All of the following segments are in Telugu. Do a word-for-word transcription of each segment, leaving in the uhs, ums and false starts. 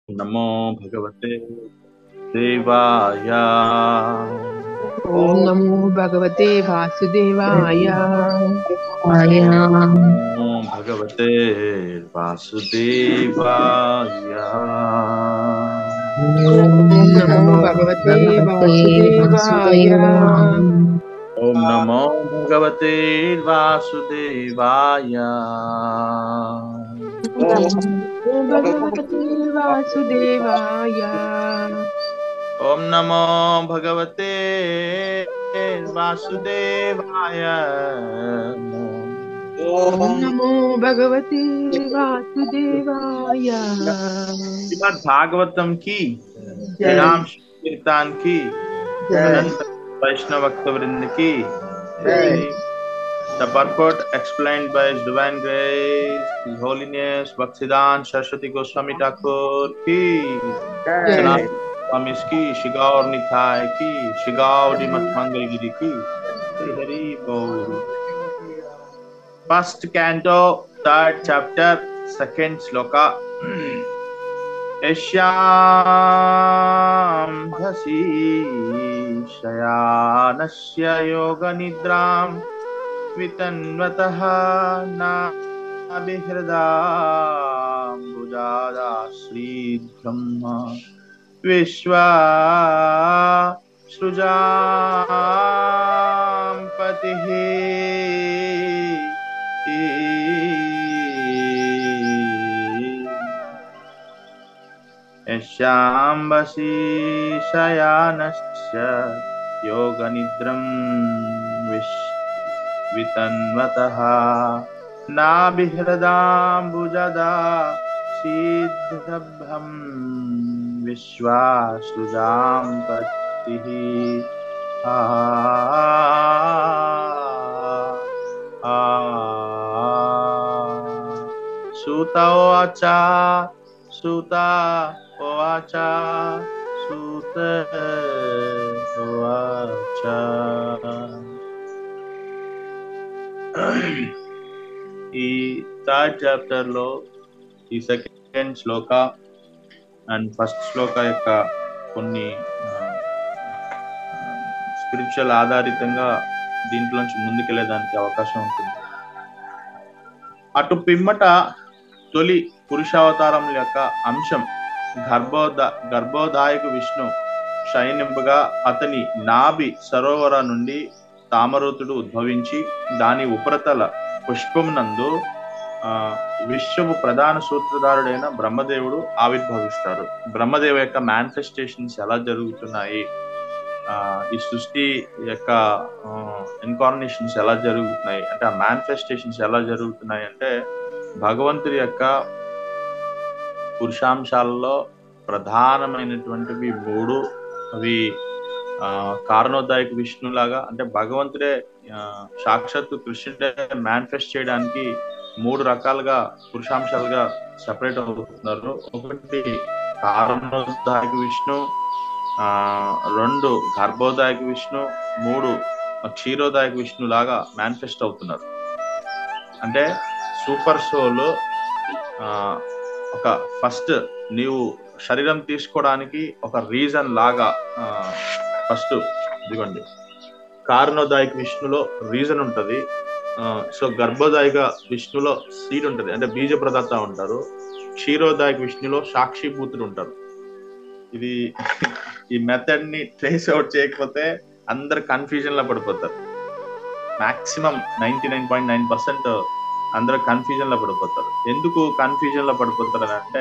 नमो भगवते देवाय। ओम नमो भगवते वासुदेवाय। नमो भगवते वासुदेवाय। ओम नमो भगवते वासुदेवाय। ओम नमो भगवते वासुदेवाय। ओम भगवते वासुदेवाय। ओम नमो भगवते वासुदेवाय। ओम नमो भगवते वासुदेवाय। श्रीमद् भागवतम की, जय नाम कीर्तन की, जय अनंत वैष्णव भक्त वृंद की। जय। The purport explained by His Divine Grace, His Holiness Bhaktivedanta Saraswati Goswami Thakur ki, Sanatana Swami's ki, Shigaur Nithai ki, Shigaur Dimat Mangalgiri ki. Hari Hari Bol. First canto, third chapter, second sloka. यस्यां भसी शयानस्य योगनिद्रां वितन्वतः नाभिहृदाम्बुजादाश्रीब्रह्म विश्वासृजां पतिः यस्याम्बसी शयानस्य योगनिद्रं वितन्वतः नाभिहृदाम्बुजदा शीघ्रभं विश्वासृजां पतिः। आ आ सुत उवाच सुत उवाच सुत उवाच। ఈ థర్డ్ చాప్టర్ లో ఈ సెకండ్ శ్లోక అండ్ ఫస్ట్ శ్లోక యొక్క కొన్ని స్పిరిచువల్ ఆధారితంగా దీంట్లోంచి ముందుకెళ్లేదానికి అవకాశం ఉంటుంది. అటు పిమ్మట తొలి పురుషావతారం యొక్క అంశం గర్భోద గర్భోదాయక విష్ణు శయనింపగా అతని నాభి సరోవర నుండి తామరూతుడు ఉద్భవించి దాని ఉపరితల పుష్పం నందు ఆ విశ్వపు ప్రధాన సూత్రధారుడైన బ్రహ్మదేవుడు ఆవిర్భవిస్తారు. బ్రహ్మదేవు యొక్క మేనిఫెస్టేషన్స్ ఎలా జరుగుతున్నాయి, ఆ ఈ సృష్టి యొక్క ఇన్కార్నేషన్స్ ఎలా జరుగుతున్నాయి అంటే ఆ మేనిఫెస్టేషన్స్ ఎలా జరుగుతున్నాయి అంటే భగవంతుడి యొక్క పురుషాంశాలలో ప్రధానమైనటువంటివి మూడు. అవి ఆ కారణోదాయక విష్ణులాగా అంటే భగవంతుడే సాక్షాత్తు కృష్ణుడే మేనిఫెస్ట్ చేయడానికి మూడు రకాలుగా పురుషాంశాలుగా సెపరేట్ అవుతున్నారు. ఒకటి కారణోదాయక విష్ణు, ఆ రెండు గర్భోదాయక విష్ణు, మూడు క్షీరోదాయక విష్ణు లాగా మేనిఫెస్ట్ అవుతున్నారు. అంటే సూపర్ సోల్ ఆ ఒక ఫస్ట్ నీవు శరీరం తీసుకోవడానికి ఒక రీజన్ లాగా ఫస్ట్ ఇదిగోండి కారణోదాయక విష్ణులో రీజన్ ఉంటది. సో గర్భోదాయక విష్ణులో సీడ్ ఉంటది అంటే బీజ ప్రదాత ఉంటారు. క్షీరోదాయక విష్ణులో సాక్షిభూతుడు ఉంటారు. ఇది ఈ మెథడ్ ని ట్రేస్ అవుట్ చేయకపోతే అందరు కన్ఫ్యూజన్ లో పడిపోతారు. Maximum ninety nine point nine percent అందరూ కన్ఫ్యూజన్ లో పడిపోతారు. ఎందుకు కన్ఫ్యూజన్ లో పడిపోతారు అని అంటే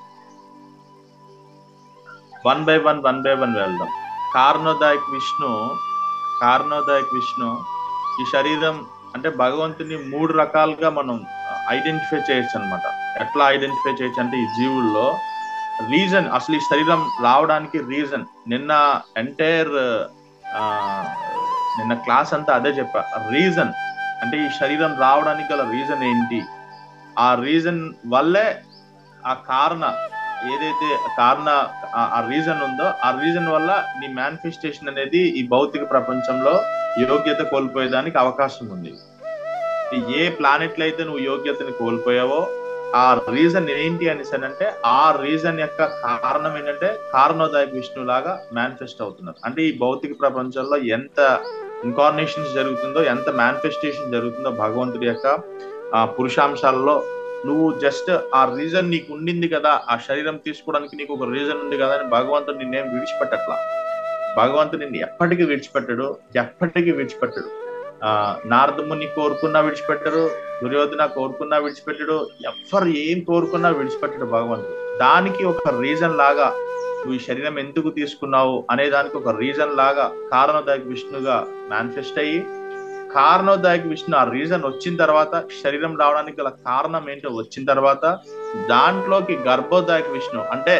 one by one one by one వెళ్దాం. కారణోదాయక విష్ణు కారణోదాయక విష్ణు ఈ శరీరం అంటే భగవంతుని మూడు రకాలుగా మనం ఐడెంటిఫై చేయొచ్చు అనమాట. ఎట్లా ఐడెంటిఫై చేయొచ్చు అంటే ఈ జీవుల్లో రీజన్, అసలు ఈ శరీరం రావడానికి రీజన్ నిన్న ఎంటైర్ నిన్న క్లాస్ అంతా అదే చెప్పా. రీజన్ అంటే ఈ శరీరం రావడానికి గల రీజన్ ఏంటి, ఆ రీజన్ వల్లే ఆ కారణ ఏదైతే కారణ ఆ రీజన్ ఉందో ఆ రీజన్ వల్ల నీ మేనిఫెస్టేషన్ అనేది ఈ భౌతిక ప్రపంచంలో యోగ్యత కోల్పోయేదానికి అవకాశం ఉంది. ఏ ప్లానెట్లు అయితే నువ్వు యోగ్యతని కోల్పోయావో ఆ రీజన్ ఏంటి అనేసి అంటే ఆ రీజన్ యొక్క కారణం ఏంటంటే కారణోదాయక విష్ణు లాగా మేనిఫెస్ట్ అవుతున్నారు. అంటే ఈ భౌతిక ప్రపంచంలో ఎంత ఇన్కార్నేషన్స్ జరుగుతుందో, ఎంత మేనిఫెస్టేషన్ జరుగుతుందో భగవంతుడి యొక్క ఆ పురుషాంశాలలో, నువ్వు జస్ట్ ఆ రీజన్ నీకు ఉండింది కదా, ఆ శరీరం తీసుకోవడానికి నీకు ఒక రీజన్ ఉంది కదా అని భగవంతుడు నిన్నేం విడిచిపెట్టట్లా. భగవంతుడు నిన్ను ఎప్పటికీ విడిచిపెట్టడు, ఎప్పటికీ విడిచిపెట్టడు. ఆ నారదముని కోరుకున్నా విడిచిపెట్టరు, దుర్యోధన కోరుకున్నా విడిచిపెట్టడు, ఎవ్వరు ఏం కోరుకున్నా విడిచిపెట్టడు భగవంతుడు. దానికి ఒక రీజన్ లాగా నువ్వు ఈ శరీరం ఎందుకు తీసుకున్నావు అనే దానికి ఒక రీజన్ లాగా కారణోదాయక విష్ణుగా మేనిఫెస్ట్ అయ్యి, కారణోదాయక విష్ణు ఆ రీజన్ వచ్చిన తర్వాత, శరీరం రావడానికి గల కారణం ఏంటో వచ్చిన తర్వాత, దాంట్లోకి గర్భోదాయక విష్ణు అంటే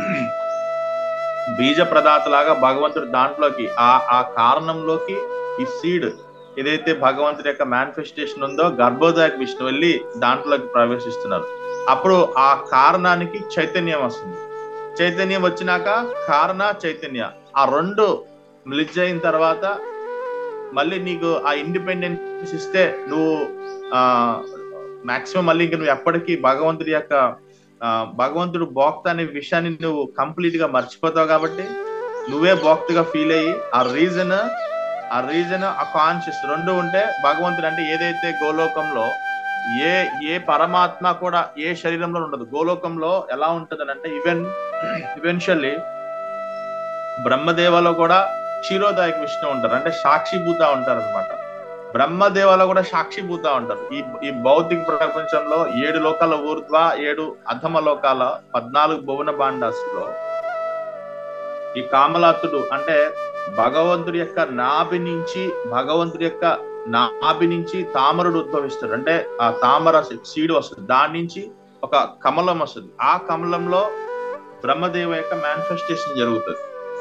బీజ ప్రదాత లాగా భగవంతుడు దాంట్లోకి ఆ ఆ కారణంలోకి ఈ సీడ్ ఏదైతే భగవంతుడి యొక్క మేనిఫెస్టేషన్ ఉందో గర్భోదాయక విష్ణు వెళ్ళి దాంట్లోకి ప్రవేశిస్తున్నారు. అప్పుడు ఆ కారణానికి చైతన్యం వస్తుంది. చైతన్యం వచ్చినాక కారణ చైతన్య ఆ రెండు మిలిజ్ అయిన తర్వాత మళ్ళీ నీకు ఆ ఇండిపెండెన్స్ ఇస్తే నువ్వు ఆ మాక్సిమం మళ్ళీ ఇంక నువ్వు ఎప్పటికీ భగవంతుడి యొక్క ఆ భగవంతుడు భోక్త అనే విషయాన్ని నువ్వు కంప్లీట్ గా మర్చిపోతావు. కాబట్టి నువ్వే భోక్తగా ఫీల్ అయ్యి ఆ రీజన్ ఆ రీజన్ ఆ కాన్షియస్ రెండు ఉంటే భగవంతుడు అంటే ఏదైతే గోలోకంలో ఏ ఏ పరమాత్మ కూడా ఏ శరీరంలో ఉండదు. గోలోకంలో ఎలా ఉంటది అంటే ఈవెన్ ఈవెన్చువల్లీ బ్రహ్మదేవలో కూడా క్షీరోదాయక విష్ణు ఉంటారు, అంటే సాక్షిభూత ఉంటారు అనమాట. బ్రహ్మదేవలో కూడా సాక్షిభూత ఉంటారు. ఈ ఈ భౌతిక ప్రపంచంలో ఏడు లోకాల ఊర్ధ్వ ఏడు అధమ లోకాల పద్నాలుగు భువన భాండాసులో ఈ కామలాతుడు అంటే భగవంతుడి యొక్క నాభి నుంచి భగవంతుడి యొక్క నాభి నుంచి తామరుడు ఉద్భవిస్తాడు. అంటే ఆ తామర సీడ్ వస్తుంది, దాని నుంచి ఒక కమలం వస్తుంది. ఆ కమలంలో బ్రహ్మదేవ యొక్క మేనిఫెస్టేషన్ జరుగుతుంది.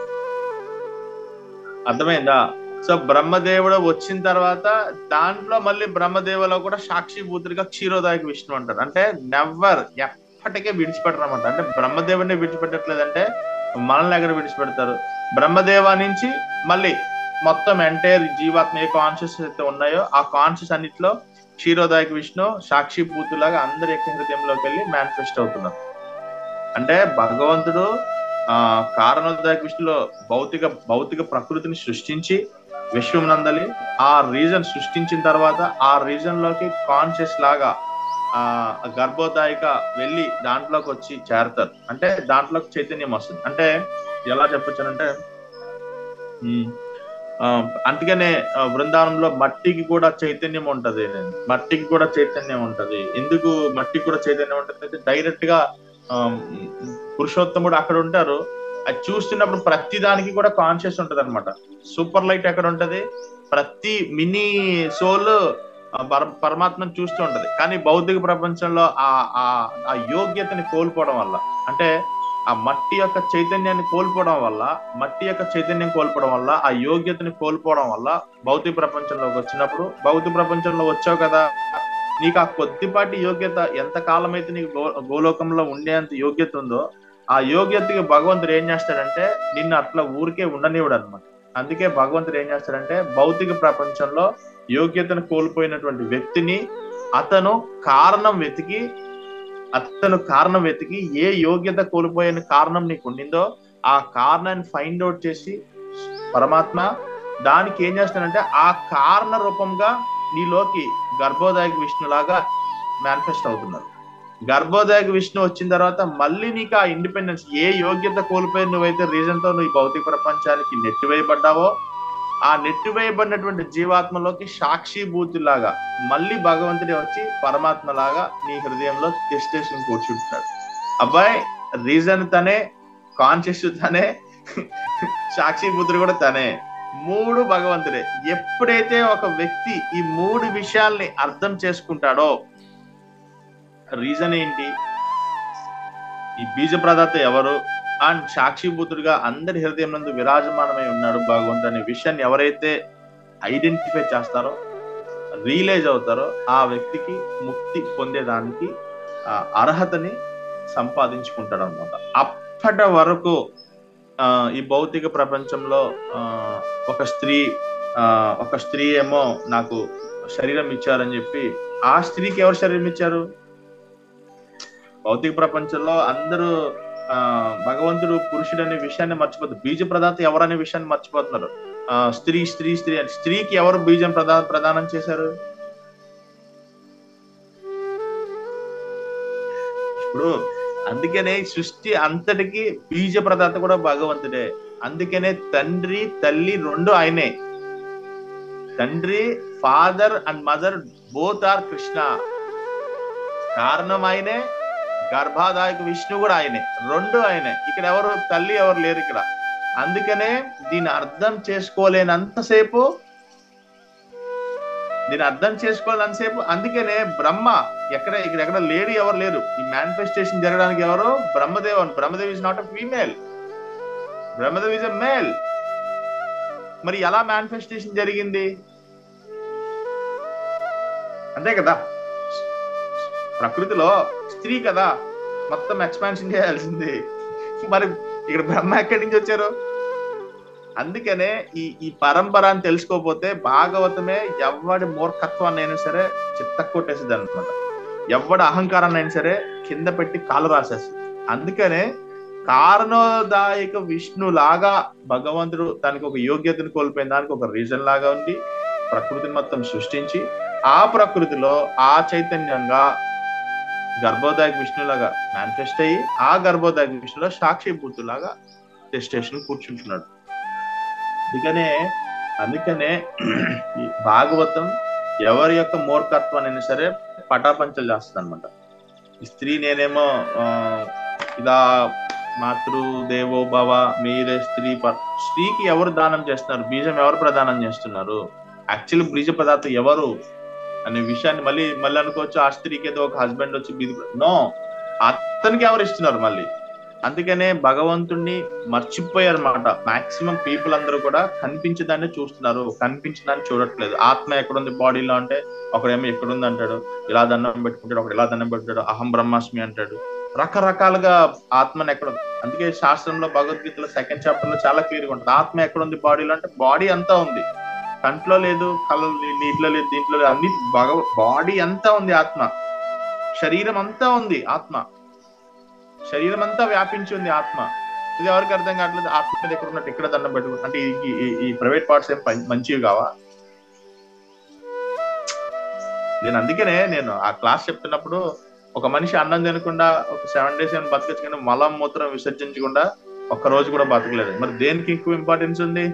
అర్థమైందా? సో బ్రహ్మదేవుడు వచ్చిన తర్వాత దాంట్లో మళ్ళీ బ్రహ్మదేవులో కూడా సాక్షిభూతుడిగా క్షీరోదాయక విష్ణు అంటారు. అంటే నెవర్ ఎప్పటికే విడిచిపెట్టరు అనమాట. అంటే బ్రహ్మదేవుడిని విడిచిపెట్టట్లేదంటే మనల్ని ఎక్కడ విడిచిపెడతారు? బ్రహ్మదేవ నుంచి మళ్ళీ మొత్తం ఎంటైర్ జీవాత్మ ఏ కాన్షియస్ అయితే ఉన్నాయో ఆ కాన్షియస్ అన్నిట్లో క్షీరోదాయక విష్ణు సాక్షిభూతులాగా అందరి యొక్క హృదయంలోకి వెళ్ళి మేనిఫెస్ట్ అవుతున్నారు. అంటే భగవంతుడు ఆ కారణోదాయక విష్ణులో భౌతిక భౌతిక ప్రకృతిని సృష్టించి విశ్వమునందలి ఆ రీజన్ సృష్టించిన తర్వాత ఆ రీజన్ లోకి కాన్షియస్ లాగా ఆ గర్భోదాయిక వెళ్ళి దాంట్లోకి వచ్చి చేరతారు. అంటే దాంట్లోకి చైతన్యం వస్తుంది. అంటే ఎలా చెప్పొచ్చానంటే ఆ అందుకనే బృందావనంలో మట్టికి కూడా చైతన్యం ఉంటది. మట్టికి కూడా చైతన్యం ఉంటది. ఎందుకు మట్టికి కూడా చైతన్యం ఉంటది అంటే డైరెక్ట్ గా ఆ పురుషోత్తముడు అక్కడ ఉంటారు. అది చూస్తున్నప్పుడు ప్రతి దానికి కూడా కాన్షియస్ ఉంటది అనమాట. సూపర్ లైట్ ఎక్కడ ఉంటది? ప్రతి మినీ సోల్ పరమాత్మను చూస్తూ ఉంటది. కానీ భౌతిక ప్రపంచంలో ఆ ఆ యోగ్యతని కోల్పోవడం వల్ల, అంటే ఆ మట్టి యొక్క చైతన్యాన్ని కోల్పోవడం వల్ల మట్టి యొక్క చైతన్యం కోల్పోవడం వల్ల ఆ యోగ్యతని కోల్పోవడం వల్ల భౌతిక ప్రపంచంలోకి వచ్చినప్పుడు, భౌతిక ప్రపంచంలో వచ్చావు కదా, నీకు ఆ కొద్దిపాటి యోగ్యత ఎంత కాలం అయితే నీకు గో గోలోకంలో ఉండేంత యోగ్యత ఉందో ఆ యోగ్యతకి భగవంతుడు ఏం చేస్తాడంటే నిన్ను అట్లా ఊరికే ఉండనివ్వడు అనమాట. అందుకే భగవంతుడు ఏం చేస్తాడంటే భౌతిక ప్రపంచంలో యోగ్యతను కోల్పోయినటువంటి వ్యక్తిని అతను కారణం వెతికి అతను కారణం వెతికి ఏ యోగ్యత కోల్పోయిన కారణం నీకు ఉండిందో ఆ కారణాన్ని ఫైండ్ అవుట్ చేసి పరమాత్మ దానికి ఏం చేస్తాడంటే ఆ కారణ రూపంగా నీలోకి గర్భోదాయక విష్ణు లాగా మేనిఫెస్ట్ అవుతున్నారు. గర్భోదాయక విష్ణు వచ్చిన తర్వాత మళ్ళీ నీకు ఆ ఇండిపెండెన్స్ ఏ యోగ్యత కోల్పోయి నువ్వైతే రీజన్ తో నువ్వు భౌతిక ప్రపంచానికి నెట్టివేయబడ్డావో ఆ నెట్టివేయబడినటువంటి జీవాత్మలోకి సాక్షిభూతిలాగా మళ్ళీ భగవంతుడే వచ్చి పరమాత్మ లాగా నీ హృదయంలో టెస్టేషన్ కూర్చుంటున్నాడు. అబ్బాయి రీజన్ తనే, కాన్షియస్ తనే, సాక్షిభూతుడు కూడా తనే, మూడు భగవంతుడే. ఎప్పుడైతే ఒక వ్యక్తి ఈ మూడు విషయాల్ని అర్థం చేసుకుంటాడో రీజన్ ఏంటి, ఈ బీజ ప్రదాత ఎవరు అండ్ సాక్షిభూతుడిగా అందరి హృదయం నందు విరాజమానమై ఉన్నాడు భగవంతుడు అనే విషయాన్ని ఎవరైతే ఐడెంటిఫై చేస్తారో, రియలైజ్ అవుతారో ఆ వ్యక్తికి ముక్తి పొందేదానికి ఆ అర్హతని సంపాదించుకుంటాడు అనమాట. అప్పటి వరకు ఆ ఈ భౌతిక ప్రపంచంలో ఆ ఒక స్త్రీ ఆ ఒక స్త్రీ ఏమో నాకు శరీరం ఇచ్చారని చెప్పి ఆ స్త్రీకి ఎవరు శరీరం ఇచ్చారు? భౌతిక ప్రపంచంలో అందరూ ఆ భగవంతుడు పురుషుడు అనే విషయాన్ని మర్చిపోతారు. బీజ ప్రదాత ఎవరనే విషయాన్ని మర్చిపోతున్నారు. ఆ స్త్రీ స్త్రీ స్త్రీ అని స్త్రీకి ఎవరు బీజం ప్రదా ప్రదానం చేశారు? ఇప్పుడు అందుకనే సృష్టి అంతటికి బీజ ప్రదాత కూడా భగవంతుడే. అందుకనే తండ్రి తల్లి రెండు ఆయనే. తండ్రి father and mother both are Krishna. కారణం ఆయనే, గర్భాదాయక విష్ణు కూడా ఆయనే, రెండు ఆయనే. ఇక్కడ ఎవరు తల్లి ఎవరు లేరు ఇక్కడ. అందుకనే దీన్ని అర్థం చేసుకోలేనంతసేపు దీన్ని అర్థం చేసుకోవాలనిసేపు అందుకనే బ్రహ్మ ఎక్కడ ఇక్కడ ఎక్కడ లేడీ ఎవరు లేరు. ఈ మేనిఫెస్టేషన్ జరగడానికి ఎవరు? Brahmadev. Brahmadev is not a female, Brahmadev is a male. మరి ఎలా మేనిఫెస్టేషన్ జరిగింది? అంతే కదా, ప్రకృతిలో స్త్రీ కదా మొత్తం ఎక్స్పాన్షన్ చేయాల్సింది. మరి ఇక్కడ బ్రహ్మ ఎక్కడి నుంచి వచ్చారు? అందుకనే ఈ ఈ పరంపర అని తెలుసుకోకపోతే భాగవతమే ఎవడి మూర్ఖత్వాన్ని అయినా సరే చిత్త కొట్టేసింది అనమాట. ఎవడి అహంకారాన్ని అయినా సరే కింద పెట్టి కాలు రాసేస్తుంది. అందుకనే కారణోదాయక విష్ణు లాగా భగవంతుడు దానికి ఒక యోగ్యతను కోల్పోయిన దానికి ఒక రీజన్ లాగా ఉండి ప్రకృతిని మొత్తం సృష్టించి ఆ ప్రకృతిలో ఆ చైతన్యంగా గర్భోదాయక విష్ణులాగా మేనిఫెస్ట్ అయ్యి ఆ గర్భోదాయక విష్ణులో సాక్షిభూతులాగా స్టేషన్ కూర్చుంటున్నాడు. అందుకనే అందుకనే ఈ భాగవతం ఎవరి యొక్క మూర్ఖత్వాన్ని సరే పటాపంచలు చేస్తుంది అనమాట. ఈ స్త్రీ నేనేమో ఆ ఇలా మాతృ దేవో భవ, మీరే స్త్రీ. స్త్రీకి ఎవరు దానం చేస్తున్నారు? బీజం ఎవరు ప్రదానం చేస్తున్నారు? యాక్చువల్ బీజ పదార్థం ఎవరు అనే విషయాన్ని మళ్ళీ మళ్ళీ అనుకోవచ్చు ఆ స్త్రీకి ఏదో ఒక హస్బెండ్ వచ్చి బీజ నో, అతనికి ఎవరు ఇస్తున్నారు మళ్ళీ. అందుకనే భగవంతుణ్ణి మర్చిపోయారు అన్నమాట. మాక్సిమం పీపుల్ అందరూ కూడా కనిపించదాన్ని చూస్తున్నారు, కనిపించదాన్ని చూడట్లేదు. ఆత్మ ఎక్కడుంది బాడీలో అంటే ఒకడేమో ఎక్కడుంది అంటాడు, ఇలా దండం పెట్టుకుంటాడు, ఒకడు ఇలా దండం పెట్టుకుంటాడు, అహం బ్రహ్మాస్మి అంటాడు. రకరకాలుగా ఆత్మను ఎక్కడ. అందుకే శాస్త్రంలో భగవద్గీతలో సెకండ్ చాప్టర్ లో చాలా క్లియర్గా ఉంటుంది. ఆత్మ ఎక్కడుంది బాడీలో అంటే బాడీ అంతా ఉంది, కంట్లో లేదు, కళ్ళ నీటిలో లేదు, దీంట్లో లేదు, అన్ని భగవ బాడీ అంతా ఉంది. ఆత్మ శరీరం అంతా ఉంది. ఆత్మ శరీరం అంతా వ్యాపించి ఉంది ఆత్మ. ఇది ఎవరికి అర్థం కావట్లేదు. ఆత్మ మీద ఎక్కడ ఉన్నట్టు ఇక్కడ దండం పెట్టుకుంటు అంటే ఈ ప్రైవేట్ పార్ట్స్ ఏం మంచివి కావా? నేను అందుకనే నేను ఆ క్లాస్ చెప్తున్నప్పుడు ఒక మనిషి అన్నం తినకుండా ఒక సెవెన్ డేస్ ఏమైనా బతకచ్చు, కానీ మలం మూత్రం విసర్జించకుండా ఒక్క రోజు కూడా బతకలేదు. మరి దేనికి ఎక్కువ ఇంపార్టెన్స్ ఉంది?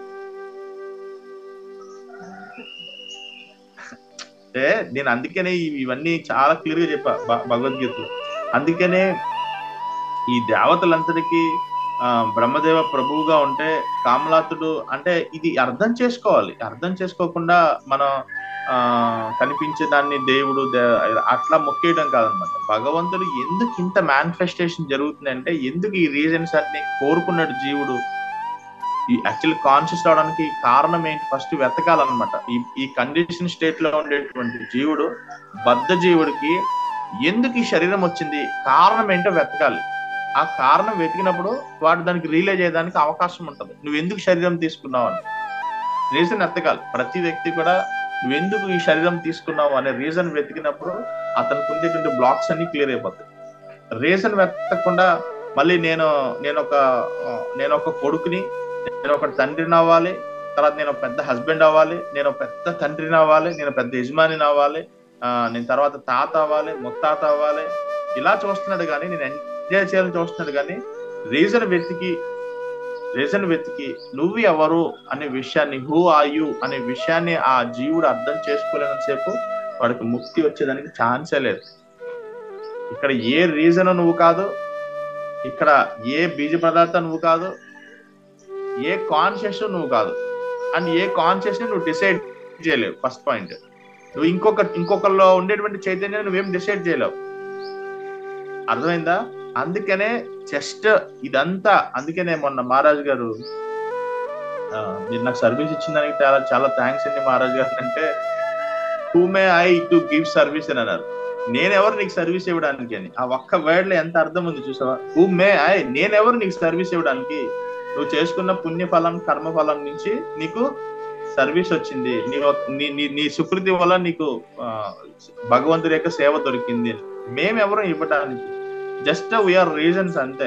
అంటే నేను అందుకనే ఇవన్నీ చాలా క్లియర్ గా చెప్పా భగవద్గీతలో. అందుకనే ఈ దేవతలంతటికీ ఆ బ్రహ్మదేవ ప్రభువుగా ఉంటే కామలాతుడు అంటే ఇది అర్థం చేసుకోవాలి. అర్థం చేసుకోకుండా మనం ఆ కనిపించే దాన్ని దేవుడు అట్లా మొక్కేయడం కాదనమాట. భగవంతుడు ఎందుకు ఇంత మేనిఫెస్టేషన్ జరుగుతుంది అంటే ఎందుకు ఈ రీజన్స్ అన్ని కోరుకున్నాడు జీవుడు. ఈ యాక్చువల్ కాన్షియస్ అవడానికి కారణం ఏంటి ఫస్ట్ వెతకాలన్నమాట. ఈ ఈ కండిషన్ స్టేట్ లో ఉండేటువంటి జీవుడు, బద్ధ జీవుడికి ఎందుకు ఈ శరీరం వచ్చింది, కారణం ఏంటో వెతకాలి. ఆ కారణం వెతికినప్పుడు వాడు దానికి రియలైజ్ అయ్యేదానికి అవకాశం ఉంటుంది. నువ్వు ఎందుకు శరీరం తీసుకున్నావు అని రీజన్ వెతకాలి. ప్రతి వ్యక్తి కూడా నువ్వు ఎందుకు ఈ శరీరం తీసుకున్నావు అనే రీజన్ వెతికినప్పుడు అతనికి ఉండేటువంటి బ్లాక్స్ అన్ని క్లియర్ అయిపోతాయి. రీజన్ వెతకకుండా మళ్ళీ నేను నేను ఒక నేను ఒక కొడుకుని, నేను ఒక తండ్రిని అవ్వాలి, తర్వాత నేను పెద్ద హస్బెండ్ అవ్వాలి, నేను పెద్ద తండ్రిని అవ్వాలి, నేను పెద్ద యజమానిని అవ్వాలి, ఆ నేను తర్వాత తాత అవ్వాలి, ముత్తాత అవ్వాలి, ఇలా చూస్తున్నాడు. కానీ నేను ఎంజాయ్ చేయాలని చూస్తున్నాడు. కానీ రీజన్ వెతికి రీజన్ వెతికి నువ్వు ఎవరు అనే విషయాన్ని, హూ ఆర్ యు అనే విషయాన్ని ఆ జీవుడు అర్థం చేసుకోలేనంతసేపు వాడికి ముక్తి వచ్చేదానికి ఛాన్సే లేదు. ఇక్కడ ఏ రీజన్ నువ్వు కాదు, ఇక్కడ ఏ బీజ పదార్థం నువ్వు కాదు, ఏ కాన్షియస్ నువ్వు కాదు, అండ్ ఏ కాన్షియస్ నువ్వు డిసైడ్ చేయలేవు. ఫస్ట్ పాయింట్, నువ్వు ఇంకొక ఇంకొకరిలో ఉండేటువంటి చైతన్యం నువ్వేం డిసైడ్ చేయలేవు. అర్థమైందా? అందుకనే జస్ట్ ఇదంతా. అందుకనే మొన్న మహారాజ్ గారు మీరు నాకు సర్వీస్ ఇచ్చిన దానికి చాలా చాలా థ్యాంక్స్ అండి మహారాజ్ గారు అంటే, who may I to give service అని అన్నారు. నేనెవరు నీకు సర్వీస్ ఇవ్వడానికి అని. ఆ ఒక్క వర్డ్ లో ఎంత అర్థం ఉంది చూసావా? హూ మే ఐ, నేనెవరు నీకు సర్వీస్ ఇవ్వడానికి? నువ్వు చేసుకున్న పుణ్యఫలం కర్మఫలం నుంచి నీకు సర్వీస్ వచ్చింది, నీ నీ నీ సుకృతి వల్ల నీకు భగవంతుడి యొక్క సేవ దొరికింది. మేమెవరు ఇవ్వడానికి? జస్ట్ వీఆర్ రీజన్స్ అంతే.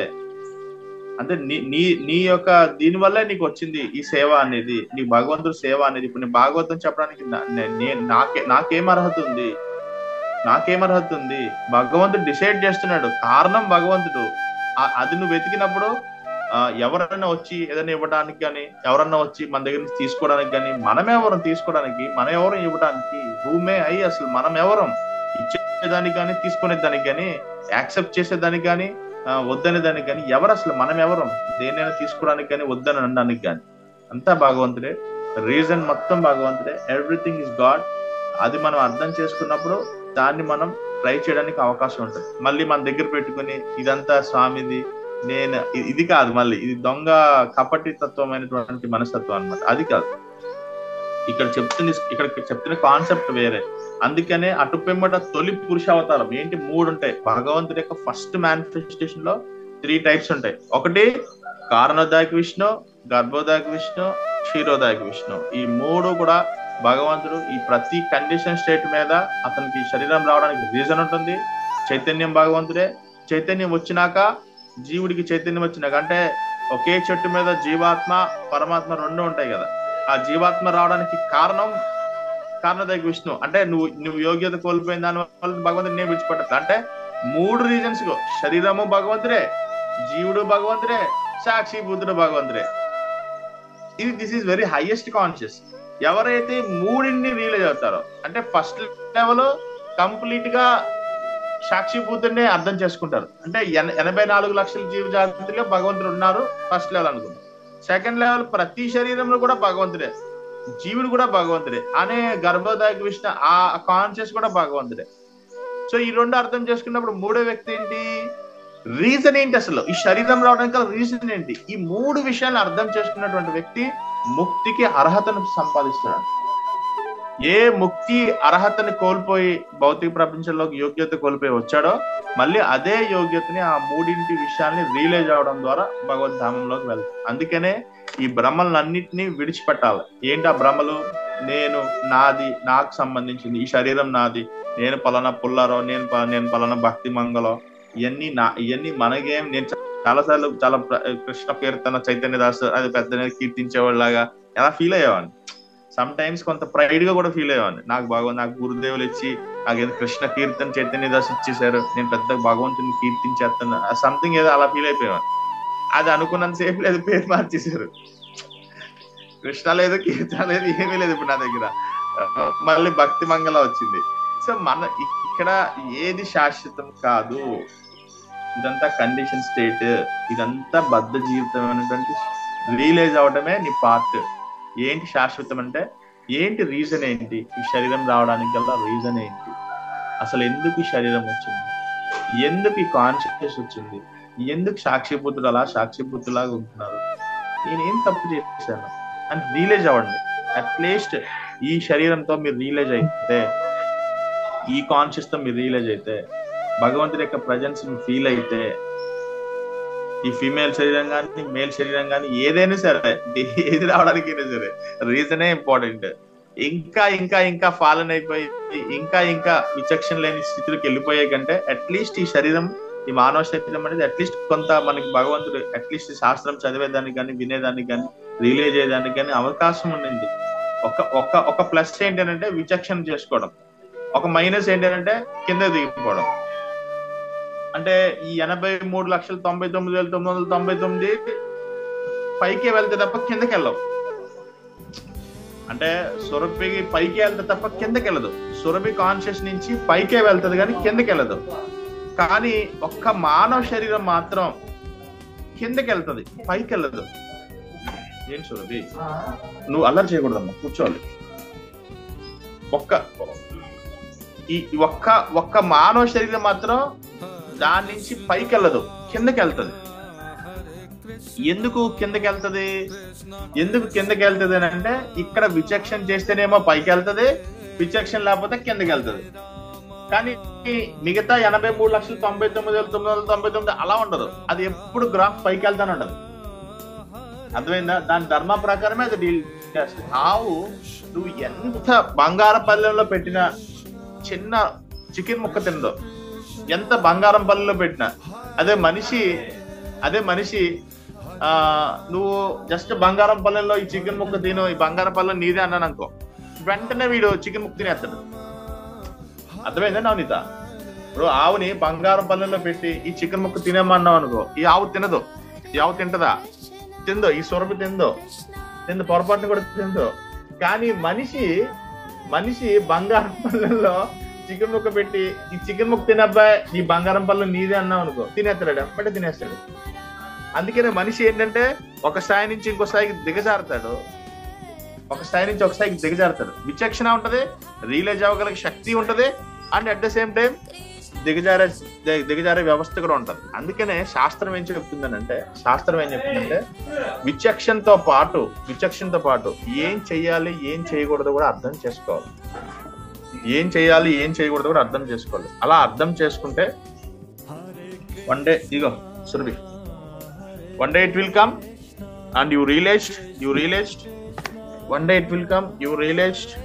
అంటే నీ నీ నీ యొక్క దీని వల్లే నీకు వచ్చింది ఈ సేవ అనేది, నీ భగవంతుడు సేవ అనేది. ఇప్పుడు నీ భాగవతం చెప్పడానికి నాకే నాకేం అర్హత ఉంది? నాకేం అర్హత ఉంది? భగవంతుడు డిసైడ్ చేస్తున్నాడు, కారణం భగవంతుడు. అది నువ్వు వెతికినప్పుడు ఎవరైనా వచ్చి ఏదైనా ఇవ్వడానికి కానీ, ఎవరన్నా వచ్చి మన దగ్గర నుంచి తీసుకోవడానికి కానీ, మనం ఎవరం తీసుకోవడానికి, మనం ఎవరం ఇవ్వడానికి? భూమే అయ్యి అసలు మనం ఎవరం ఇచ్చేదానికి కానీ, తీసుకునేదానికి కానీ, యాక్సెప్ట్ చేసేదానికి కానీ, వద్దనే దానికి కానీ ఎవరు అసలు? మనం ఎవరం దేనైనా తీసుకోవడానికి కానీ, వద్దని అనడానికి కానీ? అంతా భగవంతుడే, రీజన్ మొత్తం భగవంతుడే, ఎవ్రీథింగ్ ఇస్ గాడ్. అది మనం అర్థం చేసుకున్నప్పుడు దాన్ని మనం ట్రై చేయడానికి అవకాశం ఉంటుంది. మళ్ళీ మన దగ్గర పెట్టుకుని ఇదంతా స్వామిది, నేను ఇది కాదు, మళ్ళీ ఇది దొంగ కపటి తత్వమైనటువంటి మనస్తత్వం అన్నమాట. అది కాదు ఇక్కడ చెప్తుంది. ఇక్కడ చెప్తున్న కాన్సెప్ట్ వేరే. అందుకనే అటు పిమ్మట తొలి పురుష అవతారం ఏంటి? మూడు ఉంటాయి. భగవంతుడి యొక్క ఫస్ట్ మేనిఫెస్టేషన్ లో త్రీ టైప్స్ ఉంటాయి. ఒకటి కారణోదాయక విష్ణు, గర్భోదాయక విష్ణు, క్షీరోదాయక విష్ణు. ఈ మూడు కూడా భగవంతుడు ఈ ప్రతి కండిషన్ స్టేట్ మీద అతనికి శరీరం రావడానికి రీజన్ ఉంటుంది. చైతన్యం భగవంతుడే. చైతన్యం వచ్చినాక, జీవుడికి చైతన్యం వచ్చినాక, అంటే ఒకే చెట్టు మీద జీవాత్మ పరమాత్మ రెండు ఉంటాయి కదా, ఆ జీవాత్మ రావడానికి కారణం కారణోదాయక విష్ణు. అంటే నువ్వు నువ్వు యోగ్యత కోల్పోయిన దాని వల్ల భగవంతుడు నేను విడిచిపెట్టదు. అంటే మూడు రీజన్స్ గో, శరీరము భగవంతుడే, జీవుడు భగవంతుడే, సాక్షి బుద్ధుడు భగవంతుడే. ఇది this is very highest conscious. ఎవరైతే మూడింటిని రియలైజ్ అవుతారో, అంటే ఫస్ట్ లెవెల్ కంప్లీట్ గా సాక్షిభూతుడినే అర్థం చేసుకుంటారు. అంటే ఎనభై నాలుగు లక్షల జీవ జాతిలో భగవంతుడు ఉన్నారు, ఫస్ట్ లెవెల్ అనుకుంటారు. సెకండ్ లెవెల్ ప్రతి శరీరంలో కూడా భగవంతుడే, జీవుడు కూడా భగవంతుడే అనే గర్భోదాయక విష్ణు, ఆ కాన్షియస్ కూడా భగవంతుడే. సో ఈ రెండు అర్థం చేసుకున్నప్పుడు మూడో వ్యక్తి ఏంటి? రీజన్ ఏంటి? అసలు ఈ శరీరం రావడానికి రీజన్ ఏంటి? ఈ మూడు విషయాలను అర్థం చేసుకున్నటువంటి వ్యక్తి ముక్తికి అర్హతను సంపాదిస్తున్నాడు. ఏ ముక్తి అర్హతని కోల్పోయి భౌతిక ప్రపంచంలోకి యోగ్యత కోల్పోయి వచ్చాడో, మళ్ళీ అదే యోగ్యతని ఆ మూడింటి విషయాల్ని రియలైజ్ అవడం ద్వారా భగవద్ ధామంలోకి వెళ్తాం. అందుకనే ఈ భ్రమలన్నింటినీ విడిచిపెట్టాలి. ఏంటి ఆ భ్రమలు? నేను, నాది, నాకు సంబంధించింది, ఈ శరీరం నాది, నేను పలానా పుల్లారో, నేను నేను పలానా భక్తి మంగళం, ఇవన్నీ నా ఇవన్నీ మనకేం. నేను చాలాసార్లు చాలా కృష్ణ కీర్తన చైతన్య దాస్ అది పెద్ద కీర్తించేవాళ్ళలాగా ఎలా ఫీల్ అయ్యేవాడిని. సమ్ టైమ్స్ కొంత ప్రైడ్ గా కూడా ఫీల్ అయ్యేవాడిని. నాకు భగవంతు నాకు గురుదేవులు ఇచ్చి నాకు కృష్ణ కీర్తన చైతన్య దాస్ ఇచ్చేసారు, నేను పెద్ద భగవంతుని కీర్తించేస్తాను, సంథింగ్ ఏదో అలా ఫీల్ అయిపోయాను. అది అనుకున్నంత సేపు లేదు, పేరు మార్చేశారు. కృష్ణ లేదు, కీర్తన లేదు, ఏమీ లేదు ఇప్పుడు నా దగ్గర. మళ్ళీ భక్తి మంగళ వచ్చింది. సో మన ఇక్కడ ఏది శాశ్వతం కాదు, ఇదంతా కండిషన్ స్టేట్, ఇదంతా బద్ధ జీవితం అనేటువంటి రియలైజ్ అవడమే నీ పార్ట్. ఏంటి శాశ్వతం అంటే ఏంటి? రీజన్ ఏంటి? ఈ శరీరం రావడానికి గల రీజన్ ఏంటి? అసలు ఎందుకు ఈ శరీరం వచ్చింది? ఎందుకు ఈ కాన్షియస్ వచ్చింది? ఎందుకు సాక్షిపుత్రుడు అలా సాక్షిపుత్రులాగా ఉంటున్నారు? నేనేం తప్పు చేశాను అని రియలైజ్ అవ్వండి. అట్లీస్ట్ ఈ శరీరంతో మీరు రియలైజ్ అయితే, ఈ కాన్షియస్ తో మీరు రియలైజ్ అయితే, భగవంతుడి యొక్క ప్రజెన్స్ ఫీల్ అయితే, ఈ ఫీమేల్ శరీరం కానీ మేల్ శరీరం కానీ ఏదైనా సరే, ఏది రావడానికైనా సరే రీజనే ఇంపార్టెంట్. ఇంకా ఇంకా ఇంకా ఫాలన్ అయిపోయి ఇంకా ఇంకా విచక్షణ లేని స్థితిలోకి వెళ్ళిపోయే కంటే అట్లీస్ట్ ఈ శరీరం, ఈ మానవ శరీరం అనేది అట్లీస్ట్ కొంత మనకి భగవంతుడు అట్లీస్ట్ శాస్త్రం చదివేదానికి కానీ, వినేదానికి కానీ, రియలైజ్ అయ్యేదానికి కానీ అవకాశం ఉండింది. ఒక ఒక ఒక ప్లస్ ఏంటంటే విచక్షణ చేసుకోవడం, ఒక మైనస్ ఏంటంటే కింద దిగిపోవడం. అంటే ఈ ఎనభై మూడు లక్షల తొంభై తొమ్మిది వేల తొమ్మిది వందల తొంభై తొమ్మిది పైకే వెళ్తే తప్ప కిందకి వెళ్ళవు. అంటే సురభి పైకి వెళ్తే తప్ప కిందకి వెళ్ళదు. సురభి కాన్షియస్ నుంచి పైకే వెళ్తుంది కానీ కిందకి వెళ్ళదు. కానీ ఒక్క మానవ శరీరం మాత్రం కిందకి వెళ్తుంది, పైకి వెళ్ళదు. ఏంటి సురభి, నువ్వు అల్లరి చేయకూడదమ్మా, కూర్చోవాలి. ఒక్క ఈ ఒక్క ఒక్క మానవ శరీరం మాత్రం దాని నుంచి పైకి వెళ్ళదు, కిందకి వెళ్తుంది. ఎందుకు కిందకి వెళ్తుంది? ఎందుకు కిందకి వెళ్తుంది అని అంటే, ఇక్కడ విచక్షణ చేస్తేనేమో పైకి వెళ్తుంది, విచక్షణ లేకపోతే కిందకి వెళ్తుంది. కానీ మిగతా ఎనభై మూడు లక్షల తొంభై తొమ్మిది వేల తొమ్మిది వందల తొంభై తొమ్మిది అలా ఉండదు. అది ఎప్పుడు గ్రాఫ్ పైకి వెళ్తానే ఉండదు. అర్థమైందా? దాని ధర్మ ప్రకారమే అది డీల్ చేస్తుంది. ఆవు నువ్వు ఎంత బంగార పల్లెంలో పెట్టిన చిన్న చికెన్ ముక్క తిందో, ఎంత బంగారం పల్లెలో పెట్టినా. అదే మనిషి అదే మనిషి ఆ నువ్వు జస్ట్ బంగారం పల్లెల్లో ఈ చికెన్ ముక్క తిను, ఈ బంగారం పల్లె నీదే అన్నాను అనుకో, వెంటనే వీడు చికెన్ ముక్క తినేస్తాడు. అర్థమైందా నవనీత? ఇప్పుడు ఆవుని బంగారం పల్లెల్లో పెట్టి ఈ చికెన్ ముక్క తినేమన్నావు అనుకో, ఈ ఆవు తినదు. ఈ ఆవు తింటదా? తిందో. ఈ సొరబి తిందో తిందో పొరపాటును కూడా తిందో. కానీ మనిషి మనిషి బంగారం పల్లెల్లో చికెన్ ముక్క పెట్టి ఈ చికెన్ ముక్క తినబ్బాయి ఈ బంగారం పల్లె నీదే అన్నావు అనుకో, తినేస్తాడు, అప్పుడే తినేస్తాడు. అందుకనే మనిషి ఏంటంటే ఒక స్థాయి నుంచి ఇంకో స్థాయికి దిగజారుతాడు, ఒక స్థాయి నుంచి ఒక స్థాయికి దిగజారుతాడు. విచక్షణ ఉంటది, రియలైజ్ అవ్వగలిగే శక్తి ఉంటది, and at the same time దిగజారే దిగజారే వ్యవస్థ కూడా ఉంటది. అందుకనే శాస్త్రం ఏం చెప్తుందనంటే శాస్త్రం ఏం చెప్తుందంటే విచక్షణతో పాటు విచక్షణతో పాటు ఏం చెయ్యాలి ఏం చేయకూడదు కూడా అర్థం చేసుకోవాలి. ఏం చేయాలి ఏం చేయకూడదు కూడా అర్థం చేసుకోవాలి. అలా అర్థం చేసుకుంటే one day ego Surabhi one day it will come and you realised you realised one day it will come you realised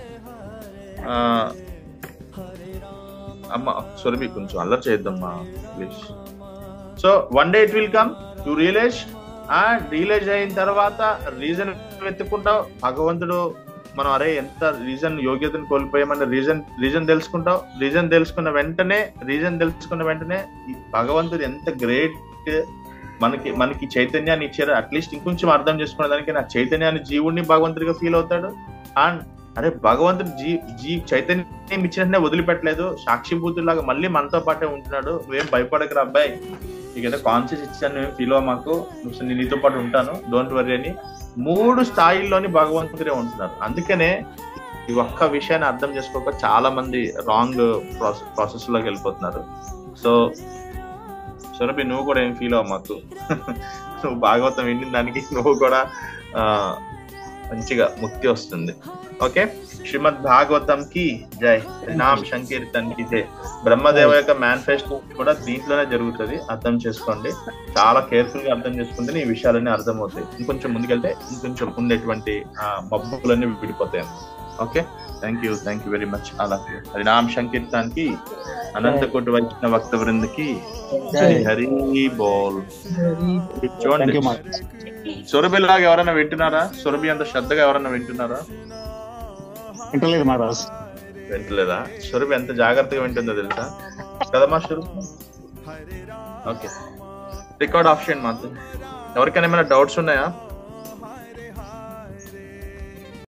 అమ్మ సురభి కొంచెం అల్లరి చేద్దామ్మా please. So one day it will come you realise and realise అయిన తర్వాత రీజన్ వెతుక్కుంటావు. భగవంతుడు మనం అరే ఎంత రీజన్ యోగ్యతను కోల్పోయామని రీజన్ రీజన్ తెలుసుకుంటావు. రీజన్ తెలుసుకున్న వెంటనే రీజన్ తెలుసుకున్న వెంటనే ఈ భగవంతుడు ఎంత గ్రేట్ మనకి మనకి చైతన్యాన్ని ఇచ్చారు. అట్లీస్ట్ ఇంకొంచెం అర్థం చేసుకునే దానికి నా చైతన్యాన్ని జీవుడిని భగవంతుడిగా ఫీల్ అవుతాడు. అండ్ అరే భగవంతుడు జీ జీ చైతన్యం ఇచ్చినట్టునే వదిలిపెట్టలేదు, సాక్షిభూతులాగా మళ్ళీ మనతో పాటే ఉంటున్నాడు. నువ్వేం భయపడకరా అబ్బాయి, నీకేదో కాన్షియస్ ఇచ్చాను, నువ్వేం ఫీల్ అవ్వ మాకు, నువ్వు నేను నీతో పాటు ఉంటాను, డోంట్ వరీ అని మూడు స్థాయిల్లోని భగవంతుడే ఉంటున్నారు. అందుకనే ఈ ఒక్క విషయాన్ని అర్థం చేసుకోక చాలా మంది రాంగ్ ప్రాసెస్ ప్రాసెస్ లోకి వెళ్ళిపోతున్నారు. సో సురభి నువ్వు కూడా ఏం ఫీల్ అవ్వ మాకు, నువ్వు భాగవతం విని దానికి నువ్వు కూడా ఆ మంచిగా ముక్తి వస్తుంది. ఓకే, శ్రీమద్ భాగవతం కి జై, నామ్ సంకీర్తన్ కి జై. బ్రహ్మదేవ యొక్క మేనిఫెస్టో కూడా దీంట్లోనే జరుగుతుంది, అర్థం చేసుకోండి. చాలా కేర్ఫుల్ గా అర్థం చేసుకుంటే ఈ విషయాలన్నీ అర్థమవుతాయి. ఇంకొంచెం ముందుకెళ్తే ఇంకొంచెం ఉండేటువంటి ఆ మబ్బులన్నీ విడిపోతాయి. Okay, thank you thank you very much. అలా అది నామ్ సంకీర్తన్ కి అనంత కోటి వచ్చిన భక్త వృందకి హరి బోల్. చూడండి సురభి లాగా ఎవరైనా వింటున్నారా? సురభి అంత శ్రద్ధగా ఎవరైనా వింటున్నారా? వింటలేదు మహారాజ్. వింటలేదా? సురభి ఎంత జాగ్రత్తగా వింటుందో తెలుసా కదమ్మా సురభి? ఓకే, రికార్డ్ ఆప్షన్ మాత్రం. ఎవరికైనా ఏమైనా డౌట్స్ ఉన్నాయా?